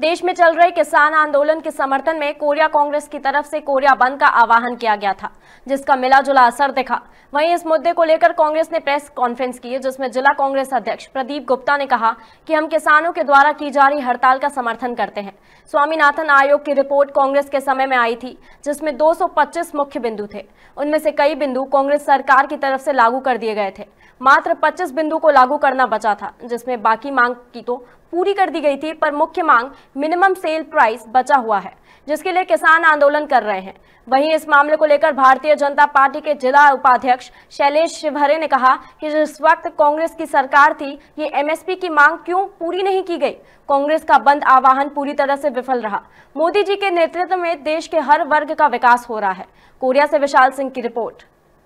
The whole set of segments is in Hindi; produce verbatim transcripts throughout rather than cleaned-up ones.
देश में चल रहे किसान आंदोलन के समर्थन में कोरिया कांग्रेस की तरफ से कोरिया बंद का आह्वान किया गया था, जिसका मिला जुला असर दिखा। वहीं इस मुद्दे को लेकर कांग्रेस ने प्रेस कॉन्फ्रेंस की, जिसमें जिला कांग्रेस अध्यक्ष प्रदीप गुप्ता ने कहा कि हम किसानों के द्वारा की जा रही हड़ताल का समर्थन करते हैं। स्वामीनाथन आयोग की रिपोर्ट कांग्रेस के समय में आई थी, जिसमें दो सौ पच्चीस मुख्य बिंदु थे। उनमें से कई बिंदु कांग्रेस सरकार की तरफ से लागू कर दिए गए थे। मात्र पच्चीस बिंदु को लागू करना बचा था, जिसमें बाकी मांग की तो पूरी कर दी गई थी, पर मुख्य मांग मिनिमम सेल प्राइस बचा हुआ है, जिसके लिए किसान आंदोलन कर रहे हैं। वहीं इस मामले को लेकर भारतीय जनता पार्टी के जिला उपाध्यक्ष शैलेश शिवहरे ने कहा कि जिस वक्त कांग्रेस की सरकार थी, ये एमएसपी की मांग क्यों पूरी नहीं की गई। कांग्रेस का बंद आह्वान पूरी तरह से विफल रहा। मोदी जी के नेतृत्व में देश के हर वर्ग का विकास हो रहा है। कोरिया से विशाल सिंह की रिपोर्ट।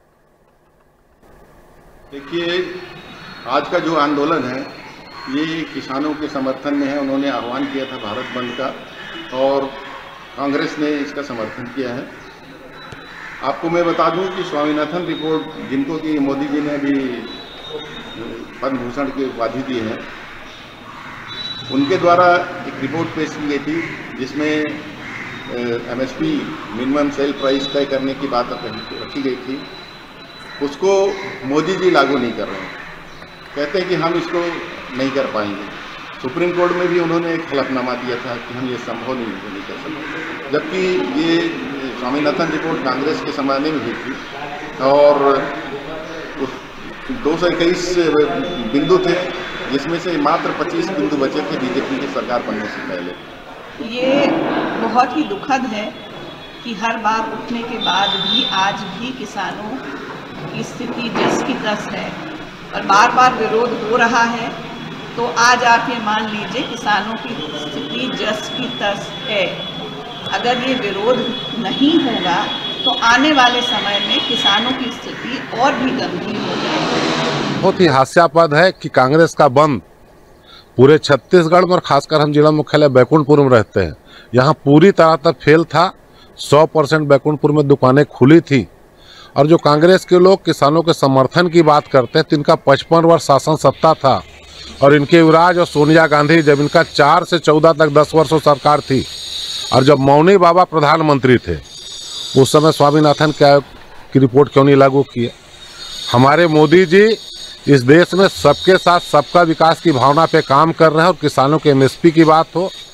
देखिए, आज का जो आंदोलन है ये किसानों के समर्थन में है। उन्होंने आह्वान किया था भारत बंद का और कांग्रेस ने इसका समर्थन किया है। आपको मैं बता दूं कि स्वामीनाथन रिपोर्ट, जिनको कि मोदी जी ने अभी पद्म भूषण की उपाधि दी है, उनके द्वारा एक रिपोर्ट पेश की गई थी, जिसमें एमएसपी मिनिमम सेल प्राइस तय करने की बात रखी गई थी। उसको मोदी जी लागू नहीं कर रहे हैं, कहते हैं कि हम इसको नहीं कर पाएंगे। सुप्रीम कोर्ट में भी उन्होंने एक हलफनामा दिया था कि हम ये संभव नहीं नहीं कर सकते, जबकि ये स्वामीनाथन रिपोर्ट कांग्रेस के ज़माने में हुई थी और दो सौ इक्कीस बिंदु थे, जिसमें से मात्र पच्चीस बिंदु बचे थे बीजेपी की सरकार बनने से पहले। ये बहुत ही दुखद है कि हर बार उठने के बाद भी आज भी किसानों की स्थिति जस की तस है और बार बार विरोध हो रहा है। तो आज आप ये मान लीजिए किसानों की स्थिति जस की तस है। अगर ये विरोध नहीं होगा तो आने वाले समय में किसानों की स्थिति और भी गंभीर हो जाएगी। बहुत ही हास्यास्पद है कि कांग्रेस का बंद पूरे छत्तीसगढ़ में और खासकर हम जिला मुख्यालय बैकुंठपुर में रहते हैं, यहाँ पूरी तरह तक फेल था। सौ परसेंट बैकुंठपुर में दुकानें खुली थी और जो कांग्रेस के लोग किसानों के समर्थन की बात करते हैं तो इनका पचपन वर्ष शासन सत्ता था और इनके युवराज और सोनिया गांधी, जब इनका चार से चौदह तक दस वर्षों सरकार थी और जब मौनी बाबा प्रधानमंत्री थे, उस समय स्वामीनाथन के आयोग की रिपोर्ट क्यों नहीं लागू किए। हमारे मोदी जी इस देश में सबके साथ सबका विकास की भावना पे काम कर रहे हैं और किसानों के एमएसपी की बात हो,